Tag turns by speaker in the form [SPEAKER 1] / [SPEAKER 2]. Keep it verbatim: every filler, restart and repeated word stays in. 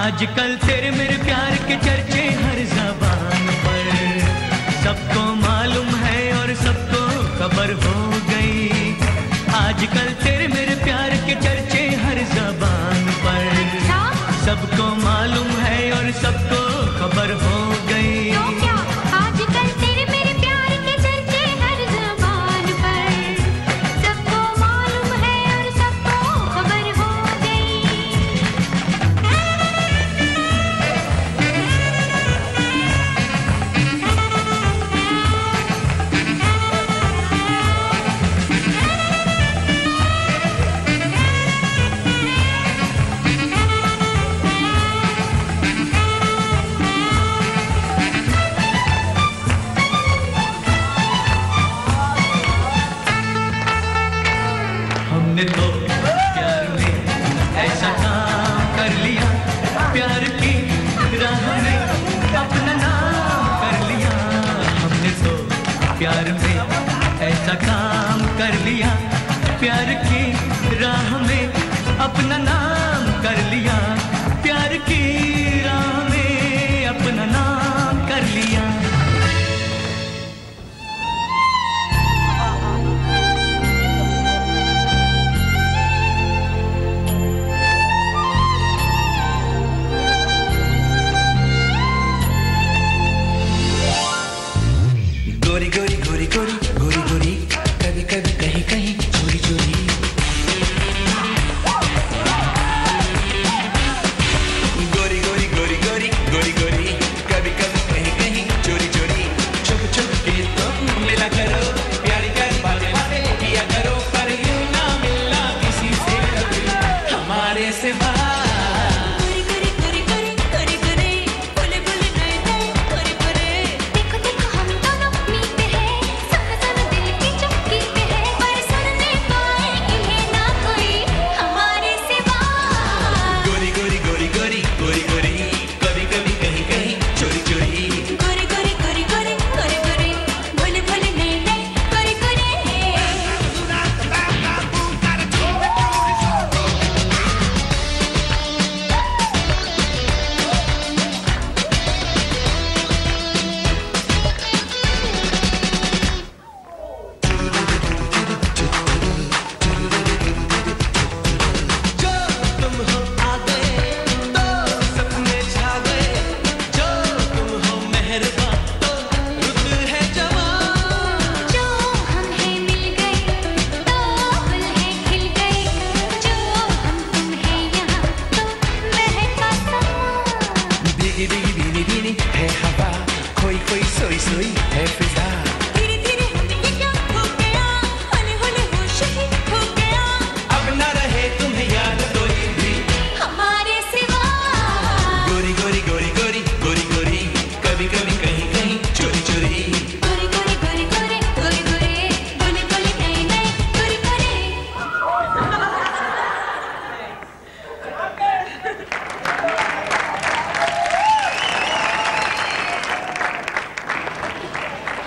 [SPEAKER 1] आजकल तेरे मेरे प्यार के चर्चे हर ज़बान पर, सबको मालूम है और सबको खबर हो गई। आजकल तेरे मेरे प्यार के चर्चे हर ज़बान पर, सबको मालूम है और सबको खबर हो गई।
[SPEAKER 2] तो क्या आजकल तेरे मेरे प्यार के चर्चे हर ज़बान पर, सबको मालूम है और सबको खबर हो गई।
[SPEAKER 1] हमने तो प्यार में ऐसा काम कर लिया, प्यार की राह में अपना नाम कर लिया। हमने तो प्यार में ऐसा काम कर लिया, प्यार की राह में अपना नाम कर लिया। प्यार की राह